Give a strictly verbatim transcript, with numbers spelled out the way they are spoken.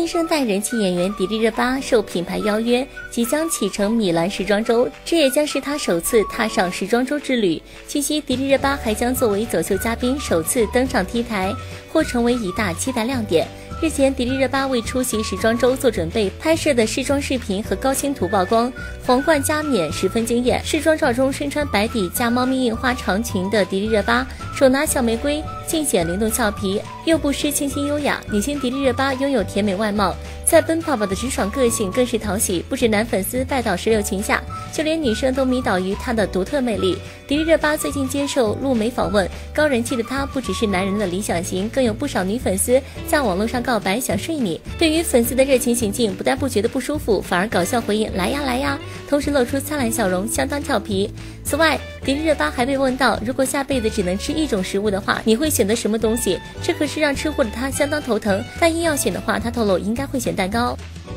新生代人气演员迪丽热巴受品牌邀约，即将启程米兰时装周，这也将是她首次踏上时装周之旅。据悉，迪丽热巴还将作为走秀嘉宾首次登上 T 台，或成为一大期待亮点。日前，迪丽热巴为出席时装周做准备，拍摄的试妆视频和高清图曝光，皇冠加冕十分惊艳。试妆照中身穿白底加猫咪印花长裙的迪丽热巴，手拿小玫瑰，尽显灵动俏皮，又不失清新优雅。女星迪丽热巴拥有甜美外貌，在奔跑吧的直爽个性更是讨喜，不止男粉丝拜倒石榴裙下，就连女生都迷倒于她的独特魅力。迪丽热巴最近接受路媒访问，高人气的她不只是男人的理想型，更有不少女粉丝在网络上告白想睡你。对于粉丝的热情行径，不但不觉得不舒服，反而搞笑回应来呀来呀，同时露出灿烂笑容，相当俏皮。此外，迪丽热巴还被问到，如果下辈子只能吃一种食物的话，你会选择什么东西？这可是让吃货的她相当头疼，但硬要选的话，她透露应该会选蛋糕。